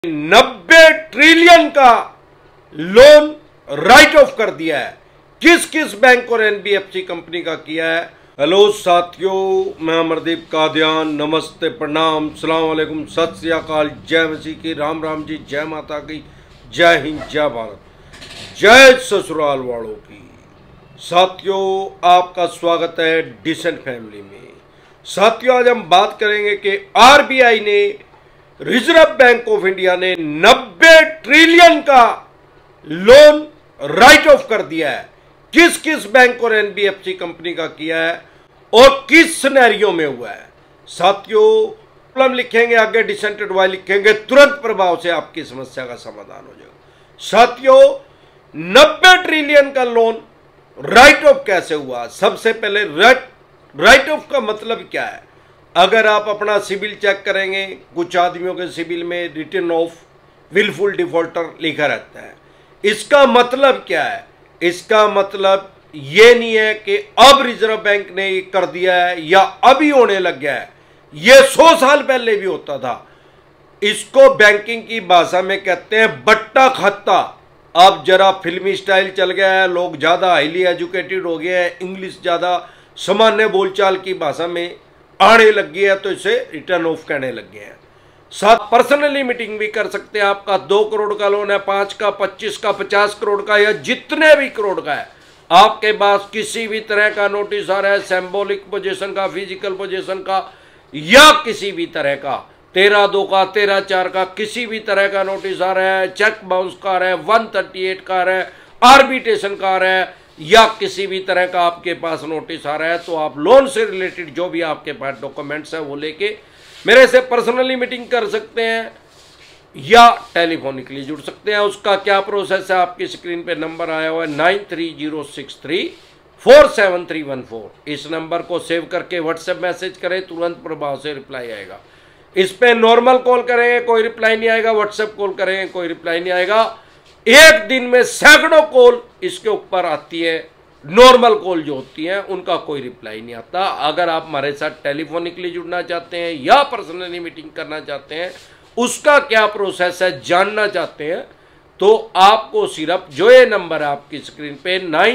90 trillion का loan right of कर दिया है। किस किस बैंक और एनबीएफसी कंपनी का किया है? हेलो साथियों, मैं अमरदीप कादियान। नमस्ते, प्रणाम, सलाम वालेकुम, सत श्री अकाल, जय मसीह की, राम राम जी, जय माता की, जय हिंद, जय भारत, जय ससुराल वालों की। साथियों, आपका स्वागत है डिसेंट फैमिली में। साथियों, आज हम बात करेंगे कि आरबीआई ने, रिजर्व बैंक ऑफ इंडिया ने 90 ट्रिलियन का लोन राइट ऑफ कर दिया है। किस किस बैंक और एनबीएफसी कंपनी का किया है और किस सिनेरियो में हुआ है? साथियों, प्रॉब्लम लिखेंगे, आगे डिसेंटेड वाई लिखेंगे, तुरंत प्रभाव से आपकी समस्या का समाधान हो जाएगा। साथियों, 90 ट्रिलियन का लोन राइट ऑफ कैसे हुआ? सबसे पहले राइट ऑफ का मतलब क्या है? अगर आप अपना सिबिल चेक करेंगे, कुछ आदमियों के सिबिल में रिटर्न ऑफ विलफुल डिफॉल्टर लिखा रहता है। इसका मतलब क्या है? इसका मतलब ये नहीं है कि अब रिजर्व बैंक ने ये कर दिया है या अभी होने लग गया है, ये 100 साल पहले भी होता था। इसको बैंकिंग की भाषा में कहते हैं बट्टा खत्ता। अब जरा फिल्मी स्टाइल चल गया है, लोग ज्यादा हाईली एजुकेटेड हो गए हैं, इंग्लिश ज्यादा सामान्य बोलचाल की भाषा में आने लग गया है, तो इसे रिटर्न ऑफ कहने लग गए हैं। साथ पर्सनली मीटिंग भी कर सकते हैं। आपका 2 करोड़ का लोन है, 5 का, 25 का, 50 करोड़ का, या जितने भी करोड़ का है, आपके पास किसी भी तरह का नोटिस आ रहा है, सिंबॉलिक पोजीशन का, फिजिकल पोजीशन का, या किसी भी तरह का 13/2 का, 13/4 का, किसी भी तरह का नोटिस आ रहा है, चेक बाउंस का आ रहा है, 138 का आ रहा है, आर्बिट्रेशन का आ रहा है, या किसी भी तरह का आपके पास नोटिस आ रहा है, तो आप लोन से रिलेटेड जो भी आपके पास डॉक्यूमेंट्स है वो लेके मेरे से पर्सनली मीटिंग कर सकते हैं या टेलीफोनिकली जुड़ सकते हैं। उसका क्या प्रोसेस है? आपकी स्क्रीन पे नंबर आया हुआ है 9306347314। इस नंबर को सेव करके व्हाट्सएप मैसेज करें, तुरंत प्रभाव से रिप्लाई आएगा। इस पे नॉर्मल कॉल करेंगे, कोई रिप्लाई नहीं आएगा, व्हाट्सएप कॉल करेंगे, कोई रिप्लाई नहीं आएगा। एक दिन में सैकड़ों कॉल इसके ऊपर आती है, नॉर्मल कॉल जो होती हैं उनका कोई रिप्लाई नहीं आता। अगर आप हमारे साथ टेलीफोनिकली जुड़ना चाहते हैं या पर्सनली मीटिंग करना चाहते हैं, उसका क्या प्रोसेस है जानना चाहते हैं, तो आपको सिर्फ जो ये नंबर है आपकी स्क्रीन पे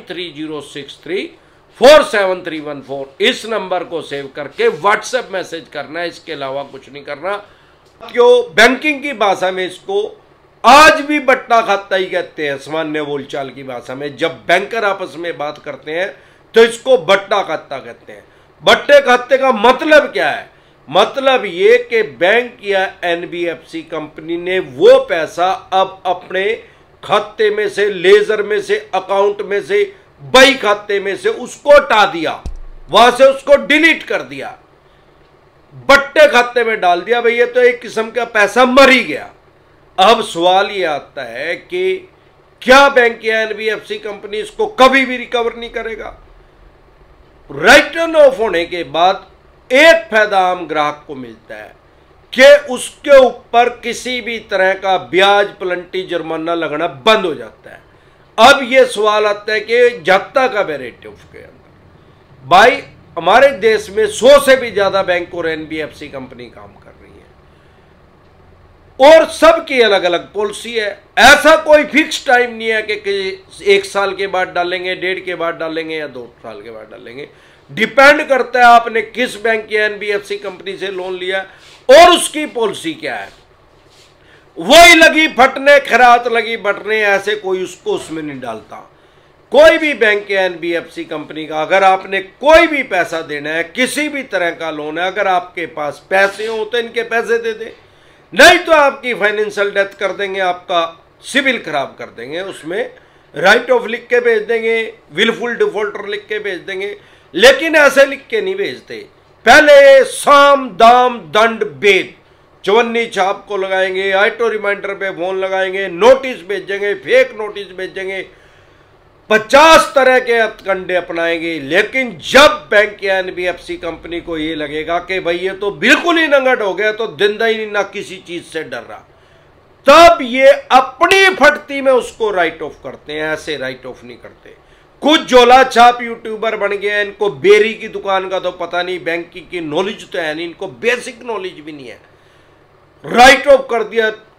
9306347314, इस नंबर को सेव करके व्हाट्सएप मैसेज करना है। इसके अलावा कुछ नहीं करना। क्यों? बैंकिंग की भाषा में इसको आज भी बट्टा खाता ही कहते हैं, सामान्य बोलचाल की भाषा में। जब बैंकर आपस में बात करते हैं तो इसको बट्टा खाता कहते हैं। बट्टे खाते का मतलब क्या है? मतलब ये कि बैंक या एनबीएफसी कंपनी ने वो पैसा अब अपने खाते में से, लेजर में से, अकाउंट में से, बही खाते में से उसको हटा दिया, वहां से उसको डिलीट कर दिया, बट्टे खाते में डाल दिया। भैया, तो एक किस्म का पैसा मर ही गया। अब सवाल ये आता है कि क्या बैंक या एनबीएफसी कंपनी इसको कभी भी रिकवर नहीं करेगा? राइटन ऑफ होने के बाद एक फायदा आम ग्राहक को मिलता है कि उसके ऊपर किसी भी तरह का ब्याज, पेनल्टी, जुर्माना लगना बंद हो जाता है। अब यह सवाल आता है कि जाता का रेट ऑफ के अंदर, भाई हमारे देश में 100 से भी ज्यादा बैंक और एनबीएफसी कंपनी काम कर रही है और सबकी अलग अलग पॉलिसी है। ऐसा कोई फिक्स टाइम नहीं है कि 1 साल के बाद डालेंगे, 1.5 के बाद डालेंगे या 2 साल के बाद डालेंगे। डिपेंड करता है आपने किस बैंक या एनबीएफसी कंपनी से लोन लिया और उसकी पॉलिसी क्या है। वही लगी फटने, खरात लगी बटने, ऐसे कोई उसको उसमें नहीं डालता। कोई भी बैंक या एनबीएफसी कंपनी का अगर आपने कोई भी पैसा देना है, किसी भी तरह का लोन है, अगर आपके पास पैसे हो तो इनके पैसे दे दें, नहीं तो आपकी फाइनेंशियल डेथ कर देंगे, आपका सिविल खराब कर देंगे, उसमें राइट ऑफ लिख के भेज देंगे, विलफुल डिफॉल्टर लिख के भेज देंगे। लेकिन ऐसे लिख के नहीं भेजते, पहले साम दाम दंड भेद चवन्नी छाप को लगाएंगे, ऑटो रिमाइंडर पे फोन लगाएंगे, नोटिस भेजेंगे, फेक नोटिस भेजेंगे, 50 तरह के हथकंडे अपनाएंगे। लेकिन जब बैंक या एनबीएफसी कंपनी को ये लगेगा कि भाई ये तो बिल्कुल ही नंगट हो गया, तो जिंदा ही ना किसी चीज से डर रहा, तब ये अपनी फटती में उसको राइट ऑफ करते हैं। ऐसे राइट ऑफ नहीं करते। कुछ झोला छाप यूट्यूबर बन गए, इनको बेरी की दुकान का तो पता नहीं, बैंकिंग की नॉलेज तो है नहीं, इनको बेसिक नॉलेज भी नहीं है। राइट ऑफ कर दिया,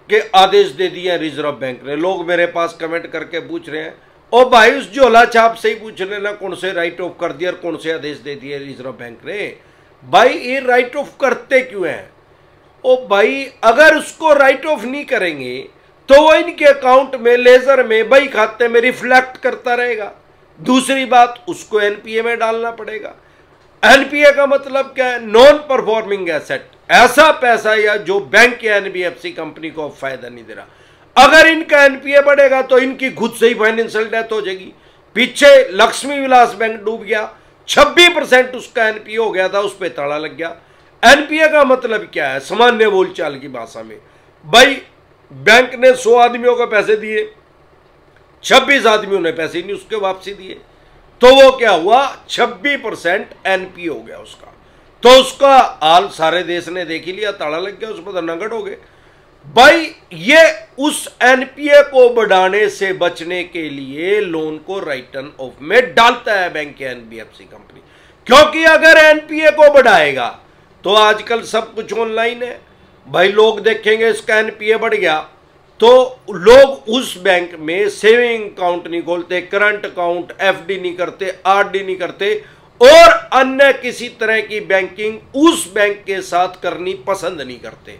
के आदेश दे दिए रिजर्व बैंक ने। लोग मेरे पास कमेंट करके पूछ रहे हैं, ओ भाई उस झोला छाप से ही पूछ लेना कौन से राइट ऑफ कर दिया और कौन से आदेश दे दिए रिजर्व बैंक ने। भाई ये राइट ऑफ करते क्यों हैं? ओ भाई अगर उसको राइट ऑफ नहीं करेंगे तो वो इनके अकाउंट में लेजर में बही खाते में रिफ्लेक्ट करता रहेगा। दूसरी बात, उसको एनपीए में डालना पड़ेगा। एनपीए का मतलब क्या है? नॉन परफॉर्मिंग एसेट, ऐसा पैसा या जो बैंक या एनबीएफसी कंपनी को फायदा नहीं दे रहा। अगर इनका एनपीए बढ़ेगा तो इनकी खुद से ही फाइनेंशियल डेथ हो जाएगी। पीछे लक्ष्मी विलास बैंक डूब गया, 26% उसका एनपीए हो गया था, उस पर ताला लग गया। एनपीए का मतलब क्या है सामान्य बोलचाल की भाषा में? भाई बैंक ने 100 आदमियों को पैसे दिए, 26 आदमियों ने पैसे नहीं उसके वापसी दिए, तो वो क्या हुआ? 26% एनपीए हो गया उसका। तो उसका हाल सारे देश ने देख ही लिया, ताला लग गया, उस पर नंगट हो गए। भाई ये उस एनपीए को बढ़ाने से बचने के लिए लोन को राइटन ऑफ में डालता है बैंक या एनबीएफसी कंपनी। क्योंकि अगर एनपीए को बढ़ाएगा तो आजकल सब कुछ ऑनलाइन है। भाई लोग देखेंगे इसका एनपीए बढ़ गया तो लोग उस बैंक में सेविंग अकाउंट नहीं खोलते, करंट अकाउंट, एफडी नहीं करते, आरडी नहीं करते और अन्य किसी तरह की बैंकिंग उस बैंक के साथ करनी पसंद नहीं करते,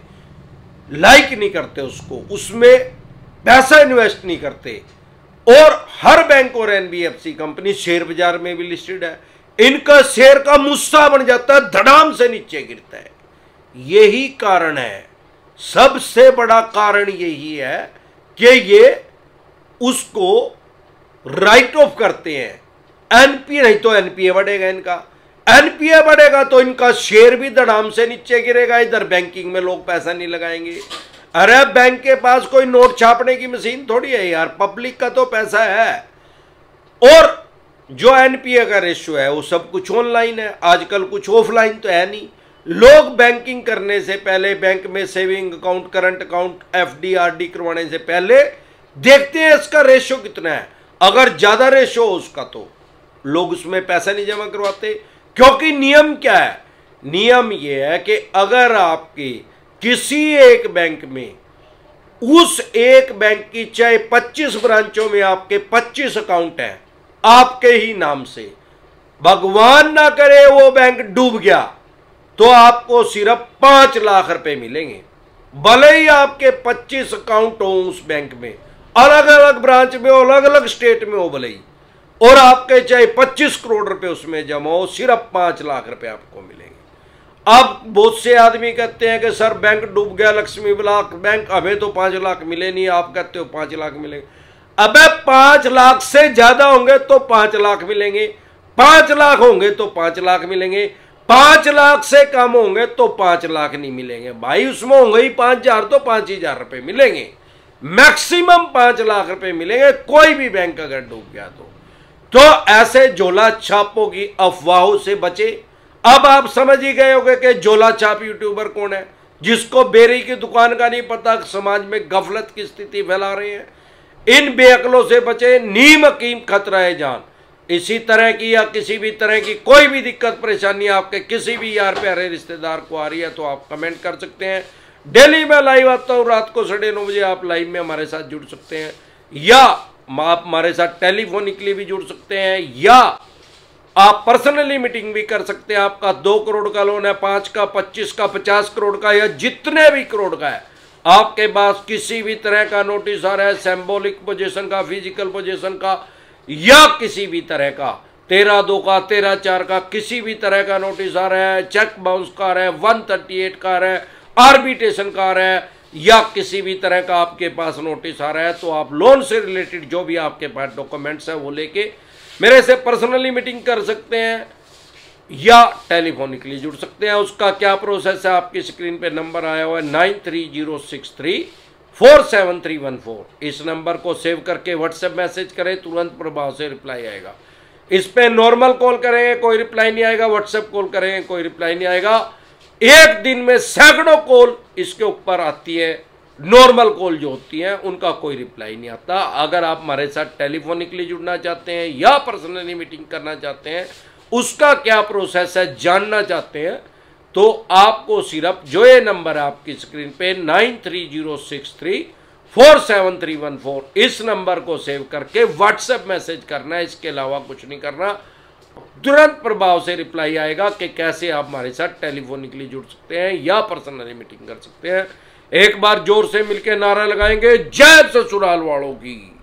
लाइक नहीं करते, उसको उसमें पैसा इन्वेस्ट नहीं करते। और हर बैंक और एनबीएफसी कंपनी शेयर बाजार में भी लिस्टेड है, इनका शेयर का मुस्सा बन जाता है, धड़ाम से नीचे गिरता है। यही कारण है, सबसे बड़ा कारण यही है कि ये उसको राइट ऑफ करते हैं। एनपीए नहीं तो एनपीए बढ़ेगा इनका, एनपीए बढ़ेगा तो इनका शेयर भी धड़ाम से नीचे गिरेगा। इधर बैंकिंग में लोग पैसा नहीं लगाएंगे। अरे बैंक के पास कोई नोट छापने की मशीन थोड़ी है यार, पब्लिक का तो पैसा है। और जो एनपीए का रेशियो है वो सब कुछ ऑनलाइन है, आजकल कुछ ऑफलाइन तो है नहीं। लोग बैंकिंग करने से पहले बैंक में saving account, current account, FD, RD करवाने से पहले देखते हैं इसका रेशियो कितना है। अगर ज्यादा रेशियो हो उसका तो लोग उसमें पैसा नहीं जमा करवाते। क्योंकि नियम क्या है? नियम यह है कि अगर आपके किसी एक बैंक में, उस एक बैंक की चाहे 25 ब्रांचों में आपके 25 अकाउंट हैं आपके ही नाम से, भगवान ना करे वो बैंक डूब गया तो आपको सिर्फ 5 लाख रुपए मिलेंगे। भले ही आपके 25 अकाउंट हो उस बैंक में, अलग अलग ब्रांच में, अलग अलग स्टेट में हो भले ही, और आपके चाहे 25 करोड़ रुपए उसमें जमा हो, सिर्फ 5 लाख रुपए आपको मिलेंगे। अब बहुत से आदमी कहते हैं कि सर बैंक डूब गया, लक्ष्मी विलास बैंक, हमें तो 5 लाख मिले नहीं, आप कहते हो 5 लाख मिलेंगे। अबे 5 लाख से ज्यादा होंगे तो 5 लाख मिलेंगे, 5 लाख होंगे तो 5 लाख मिलेंगे, 5 लाख से कम होंगे तो 5 लाख नहीं मिलेंगे। भाई उसमें होंगे ही 5,000 तो 5,000 रुपए मिलेंगे, मैक्सिमम 5 लाख रुपए मिलेंगे कोई भी बैंक अगर डूब गया तो ऐसे झोला छापों की अफवाहों से बचे। अब आप समझ ही गए होंगे कि झोला छाप यूट्यूबर कौन है, जिसको बेरी की दुकान का नहीं पता, समाज में गफलत की स्थिति फैला रहे हैं। इन बेअकलों से बचे, नीम हकीम खतरा है जान। इसी तरह की या किसी भी तरह की कोई भी दिक्कत परेशानी आपके किसी भी यार प्यारे रिश्तेदार को आ रही है तो आप कमेंट कर सकते हैं। डेली मैं लाइव आता हूँ रात को 9:30 बजे, आप लाइव में हमारे साथ जुड़ सकते हैं, या आप हमारे साथ टेलीफोनिकली भी जुड़ सकते हैं, या आप पर्सनली मीटिंग भी कर सकते हैं। आपका 2 करोड़ का लोन है, 5 का, 25 का, 50 करोड़ का, या जितने भी करोड़ का है, आपके पास किसी भी तरह का नोटिस आ रहा है, सिंबॉलिक पोजीशन का, फिजिकल पोजीशन का, या किसी भी तरह का 13/2 का, 13/4 का, किसी भी तरह का नोटिस आ रहा है, चेक बाउंस का आ रहा है, 138 का आ रहा है, आर्बिट्रेशन का आ रहा है, या किसी भी तरह का आपके पास नोटिस आ रहा है, तो आप लोन से रिलेटेड जो भी आपके पास डॉक्यूमेंट्स है वो लेके मेरे से पर्सनली मीटिंग कर सकते हैं या टेलीफोनिकली जुड़ सकते हैं। उसका क्या प्रोसेस है, आपकी स्क्रीन पे नंबर आया हुआ है 9306347314। इस नंबर को सेव करके व्हाट्सएप मैसेज करें, तुरंत प्रभाव से रिप्लाई आएगा। इस पे नॉर्मल कॉल करेंगे कोई रिप्लाई नहीं आएगा, व्हाट्सएप कॉल करेंगे कोई रिप्लाई नहीं आएगा। एक दिन में सैकड़ों कॉल इसके ऊपर आती है, नॉर्मल कॉल जो होती है उनका कोई रिप्लाई नहीं आता। अगर आप हमारे साथ टेलीफोनिकली जुड़ना चाहते हैं या पर्सनली मीटिंग करना चाहते हैं, उसका क्या प्रोसेस है जानना चाहते हैं, तो आपको सिर्फ जो ये नंबर है आपकी स्क्रीन पे 9306347314 इस नंबर को सेव करके व्हाट्सएप मैसेज करना है, इसके अलावा कुछ नहीं करना। तुरंत प्रभाव से रिप्लाई आएगा कि कैसे आप हमारे साथ टेलीफोनिकली जुड़ सकते हैं या पर्सनली मीटिंग कर सकते हैं। एक बार जोर से मिलकर नारा लगाएंगे, जय ससुराल वालों की।